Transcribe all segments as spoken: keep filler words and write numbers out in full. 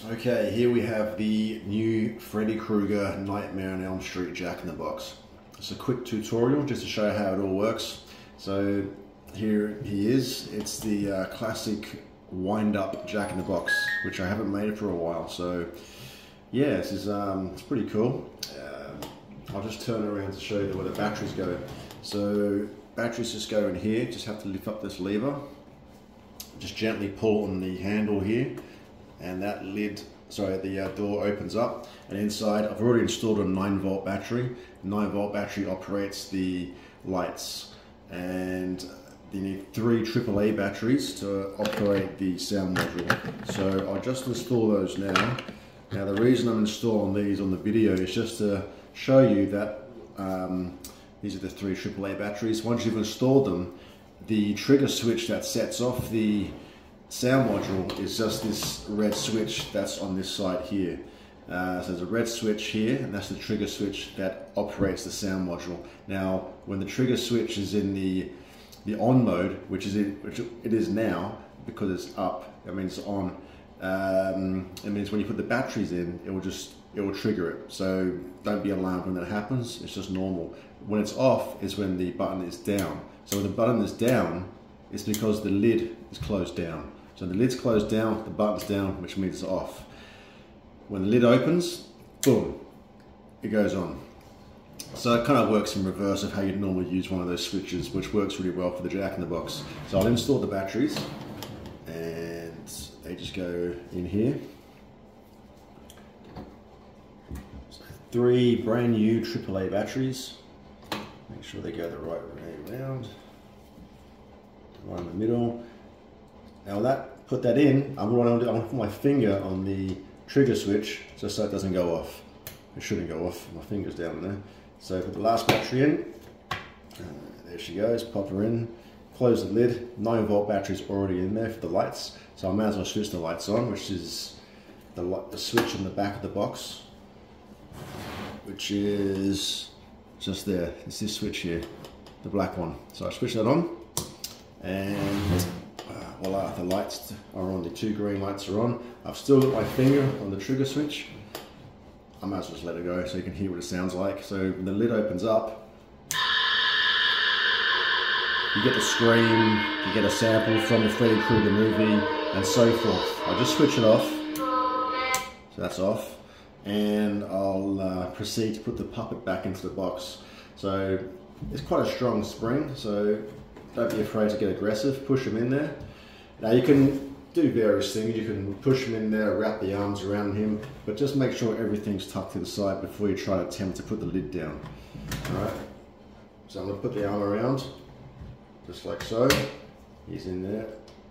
Okay, here we have the new Freddy Krueger Nightmare on Elm Street Jack-in-the-Box. It's a quick tutorial just to show how it all works. So here he is. It's the uh, classic wind-up Jack-in-the-Box, which I haven't made for a while. So yeah, this is um, it's pretty cool. Uh, I'll just turn around to show you where the batteries go. So batteries just go in here. Just have to lift up this lever. Just gently pull on the handle here, and that lid, sorry, the uh, door opens up, and inside I've already installed a nine volt battery. nine volt battery operates the lights, and you need three triple A batteries to operate the sound module. So I'll just install those now. Now the reason I'm installing these on the video is just to show you that um, these are the three triple A batteries. Once you've installed them, the trigger switch that sets off the sound module is just this red switch that's on this side here. Uh, so there's a red switch here, and that's the trigger switch that operates the sound module. Now, when the trigger switch is in the the on mode, which is in, which it is now because it's up, that means it's on. Um, it means when you put the batteries in, it will just it will trigger it. So don't be alarmed when that happens. It's just normal. When it's off is when the button is down. So when the button is down, it's because the lid is closed down. So the lid's closed down, the button's down, which means it's off. When the lid opens, boom, it goes on. So it kind of works in reverse of how you'd normally use one of those switches, which works really well for the Jack-in-the-Box. So I'll install the batteries, and they just go in here. So three brand new triple A batteries. Make sure they go the right way around. One in the middle. Now that, put that in, I'm going to put my finger on the trigger switch just so it doesn't go off. It shouldn't go off, my finger's down there. So put the last battery in, uh, there she goes, pop her in, close the lid, nine volt battery's already in there for the lights, so I might as well switch the lights on, which is the, the switch on the back of the box, which is just there. It's this switch here, the black one. So I switch that on, and uh, voila, the lights are on, the two green lights are on. I've still got my finger on the trigger switch. I might as well just let it go so you can hear what it sounds like. So when the lid opens up, you get the scream, you get a sample from the Freddy Krueger movie, and so forth. I'll just switch it off. So that's off. And I'll uh, proceed to put the puppet back into the box. So it's quite a strong spring, so don't be afraid to get aggressive, push them in there. Now you can do various things, you can push him in there, wrap the arms around him, but just make sure everything's tucked to the side before you try to attempt to put the lid down. Alright, so I'm going to put the arm around, just like so. He's in there.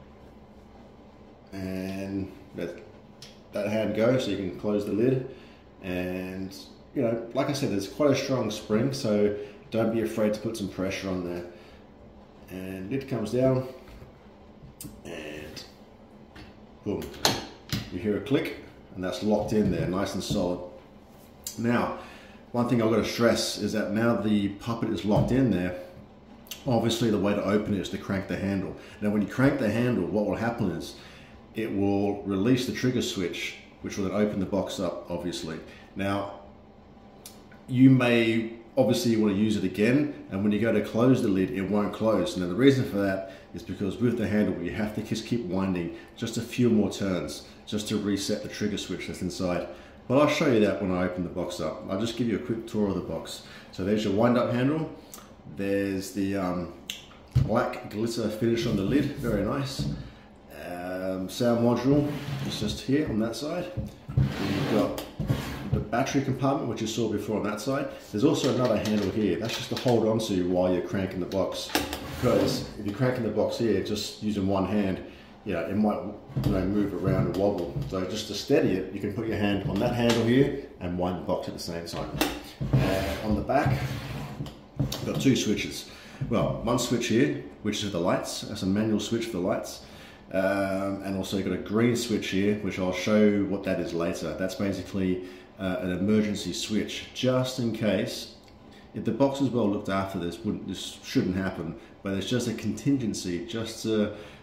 And let that hand go so you can close the lid. And, you know, like I said, there's quite a strong spring, so don't be afraid to put some pressure on there. And lid comes down, and boom, you hear a click, and that's locked in there, nice and solid. Now, one thing I've got to stress is that now the puppet is locked in there, obviously the way to open it is to crank the handle. Now when you crank the handle, what will happen is it will release the trigger switch, which will then open the box up, obviously. Now, you may obviously you want to use it again, and when you go to close the lid, it won't close. Now the reason for that is because with the handle, you have to just keep winding just a few more turns just to reset the trigger switch that's inside. But I'll show you that when I open the box up. I'll just give you a quick tour of the box. So there's your wind up handle. There's the um, black glitter finish on the lid, very nice. Um, sound module is just here on that side. And you've got the battery compartment, which you saw before on that side. There's also another handle here. That's just to hold on to while you're cranking the box. Because if you're cranking the box here, just using one hand, you know, it might, you know, move around and wobble. So just to steady it, you can put your hand on that handle here and wind the box at the same time. Uh, on the back, you've got two switches. Well, one switch here, which is for the lights. That's a manual switch for the lights. Um, and also you've got a green switch here, which I'll show you what that is later. That's basically uh, an emergency switch, just in case. If the box is well looked after, this wouldn't, this shouldn't happen, but it's just a contingency, just to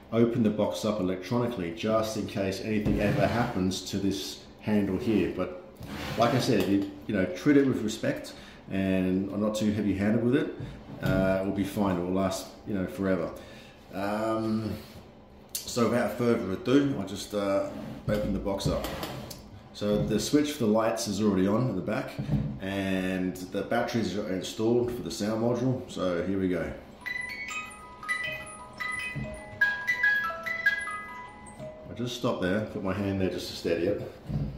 open the box up electronically just in case anything ever happens to this handle here. But like I said, you, you know, treat it with respect and I'm not too heavy-handed with it. Uh, it will be fine. It will last, you know, forever. Um, so without further ado, I'll just uh, open the box up. So the switch for the lights is already on in the back, and the batteries are installed for the sound module. So here we go. I just stop there, put my hand there just to steady it.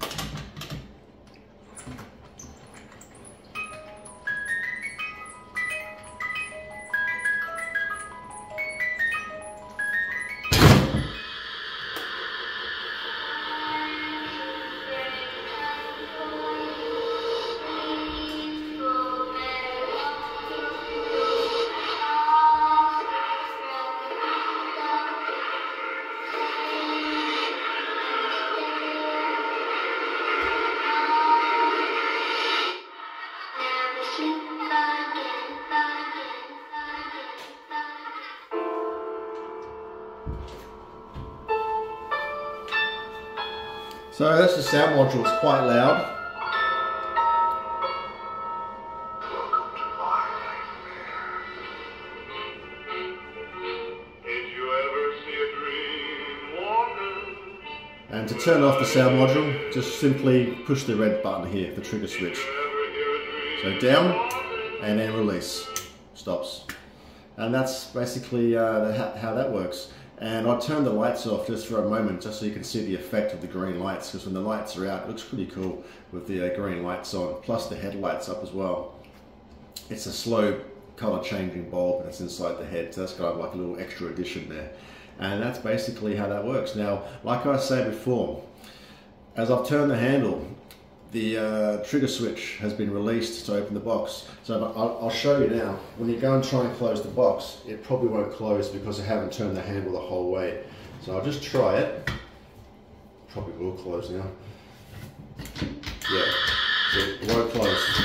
So that's the sound module, it's quite loud. And to turn off the sound module, just simply push the red button here, the trigger switch. So down, and then release, stops. And that's basically uh, the, how that works. And I'll turn the lights off just for a moment, just so you can see the effect of the green lights, because when the lights are out, it looks pretty cool with the uh, green lights on, plus the headlights up as well. It's a slow color changing bulb that's inside the head, so that's kind of like a little extra addition there. And that's basically how that works. Now, like I said before, as I've turned the handle, the uh, trigger switch has been released to open the box. So I'll, I'll show you now. When you go and try and close the box, it probably won't close because I haven't turned the handle the whole way. So I'll just try it. Probably will close now. Yeah, so it won't close.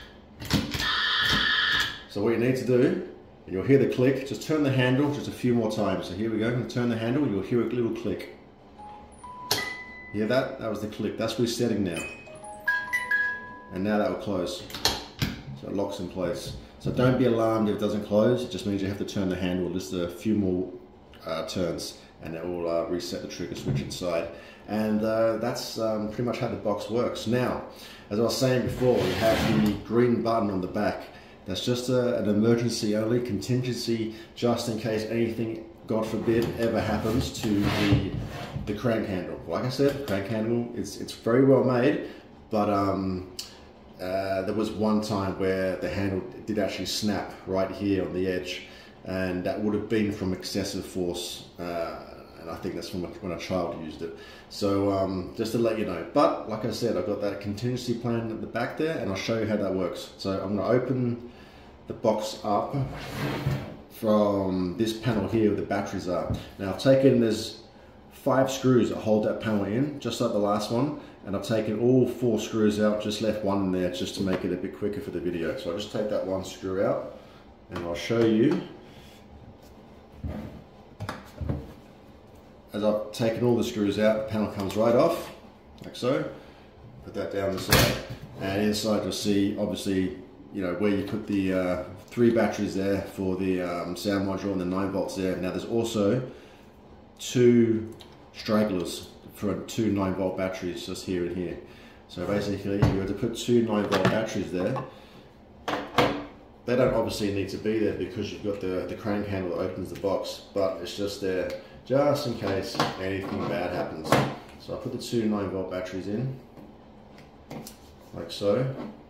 So what you need to do, and you'll hear the click, just turn the handle just a few more times. So here we go, I'm going to turn the handle, you'll hear a little click. Hear that? That was the click. That's resetting now. And now that will close. So it locks in place. So don't be alarmed if it doesn't close. It just means you have to turn the handle just a few more uh, turns, and it will uh, reset the trigger switch inside. And uh, that's um, pretty much how the box works. Now, as I was saying before, you have the green button on the back. That's just a, an emergency only, contingency, just in case anything, God forbid, ever happens to the, the crank handle. Like I said, the crank handle, it's, it's very well made, but um, Uh, there was one time where the handle did actually snap right here on the edge, and that would have been from excessive force, uh, and I think that's from when a child used it. So um, just to let you know. But like I said, I've got that contingency plan at the back there, and I'll show you how that works. So I'm going to open the box up from this panel here where the batteries are. Now I've taken, there's five screws that hold that panel in, just like the last one. And I've taken all four screws out, just left one in there just to make it a bit quicker for the video. So I'll just take that one screw out and I'll show you. As I've taken all the screws out, the panel comes right off, like so. Put that down the side. And inside you'll see, obviously, you know, where you put the uh, three batteries there for the um, sound module and the nine volts there. Now there's also two stragglers for two nine volt batteries just here and here. So basically you have to put two nine volt batteries there. They don't obviously need to be there because you've got the, the crank handle that opens the box, but it's just there just in case anything bad happens. So I put the two nine volt batteries in, like so,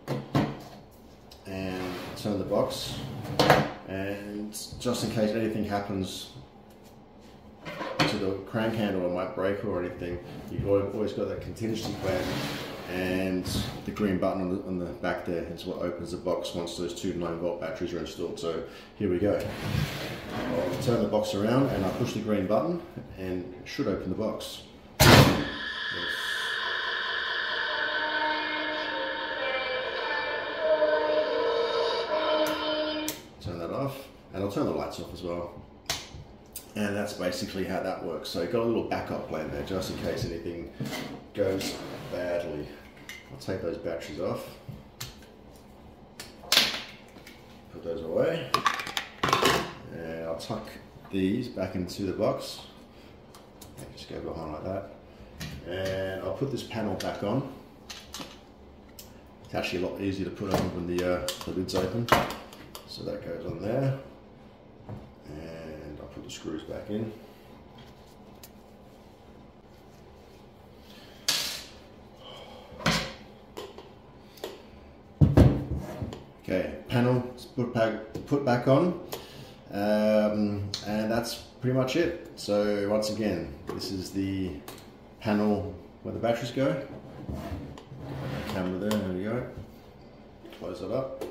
and turn the box, and just in case anything happens to the crank handle, it might break or anything, you've always got that contingency plan, and the green button on the, on the back there is what opens the box once those two nine volt batteries are installed. So here we go. I'll turn the box around and I'll push the green button and it should open the box. Yes. Turn that off, and I'll turn the lights off as well. And that's basically how that works. So got a little backup plan there, just in case anything goes badly. I'll take those batteries off. Put those away. And I'll tuck these back into the box. Just go behind like that. And I'll put this panel back on. It's actually a lot easier to put on when the, uh, the lid's open. So that goes on there. And I'll put the screws back in. Okay, panel is put back, put back on. Um, and that's pretty much it. So once again, this is the panel where the batteries go. Camera there, there we go. Close it up.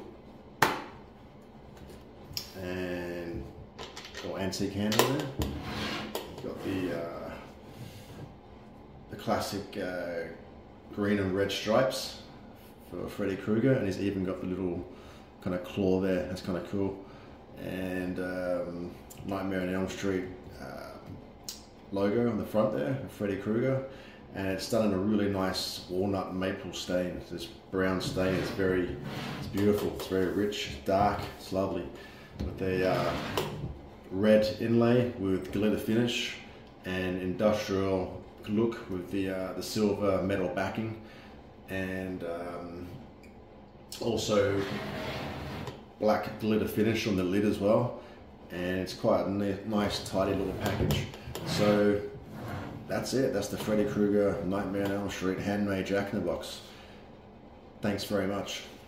And little antique handle there. You've got the uh, the classic uh, green and red stripes for Freddy Krueger, and he's even got the little kind of claw there. That's kind of cool. And um, Nightmare on Elm Street uh, logo on the front there, Freddy Krueger, and it's done in a really nice walnut maple stain. This brown stain is very, it's beautiful. It's very rich, dark, it's lovely. With the uh, red inlay with glitter finish and industrial look with the uh, the silver metal backing, and um, also black glitter finish on the lid as well. And it's quite a nice, tidy little package. So that's it. That's the Freddy Krueger Nightmare on Elm Street handmade Jack in the Box. Thanks very much.